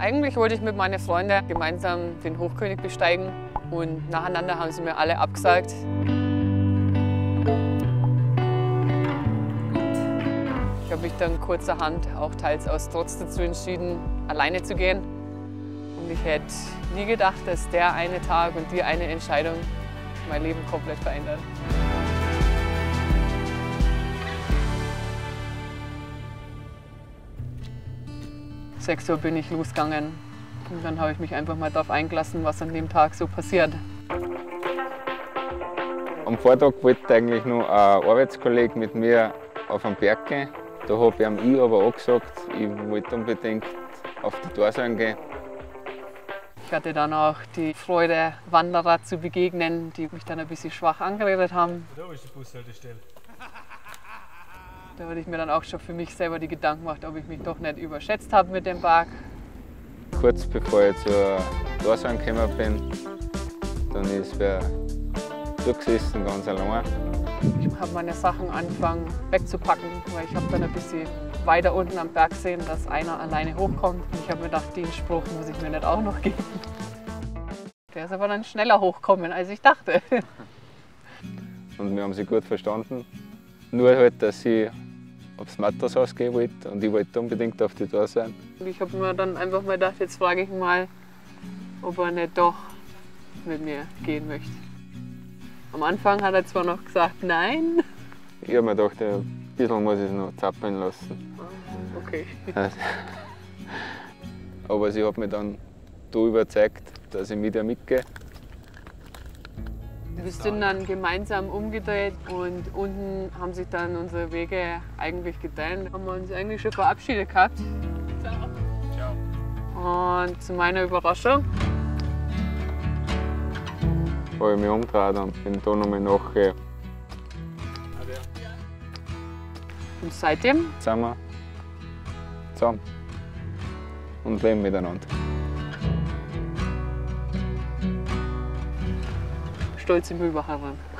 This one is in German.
Eigentlich wollte ich mit meinen Freunden gemeinsam den Hochkönig besteigen und nacheinander haben sie mir alle abgesagt. Ich habe mich dann kurzerhand auch teils aus Trotz dazu entschieden, alleine zu gehen. Und ich hätte nie gedacht, dass der eine Tag und die eine Entscheidung mein Leben komplett verändert. 6 Uhr bin ich losgegangen und dann habe ich mich einfach mal darauf eingelassen, was an dem Tag so passiert. Am Vortag wollte eigentlich noch ein Arbeitskollege mit mir auf den Berg gehen. Da habe ich ihm aber auch gesagt, ich wollte unbedingt auf die Torsellen gehen. Ich hatte dann auch die Freude, Wanderer zu begegnen, die mich dann ein bisschen schwach angeredet haben. Da ist die Bushaltestelle. Da hatte ich mir dann auch schon für mich selber die Gedanken gemacht, ob ich mich doch nicht überschätzt habe mit dem Berg. Kurz bevor ich zur Torsellen gekommen bin, dann ist wer durchgesessen, ganz allein. Ich habe meine Sachen angefangen wegzupacken, weil ich habe dann ein bisschen weiter unten am Berg gesehen, dass einer alleine hochkommt. Ich habe mir gedacht, den Spruch muss ich mir nicht auch noch geben. Der ist aber dann schneller hochgekommen, als ich dachte. Und wir haben sie gut verstanden. Nur halt, dass ich aufs Mattershaus gehen wollte und ich wollte unbedingt auf die Torsellen. Ich habe mir dann einfach mal gedacht, jetzt frage ich ihn mal, ob er nicht doch mit mir gehen möchte. Am Anfang hat er zwar noch gesagt, nein. Ich habe mir gedacht, ein bisschen muss ich es noch zappeln lassen. Okay. Aber sie hat mich dann da überzeugt, dass ich mit ihr mitgehe. Wir sind dann gemeinsam umgedreht und unten haben sich dann unsere Wege eigentlich geteilt. Haben wir uns eigentlich schon verabschiedet gehabt. Ciao. Und zu meiner Überraschung Habe ich mich umgedreht und bin da nochmal nachher. Und seitdem Sind wir zusammen und leben miteinander. stolz im Mühlbacher Rand.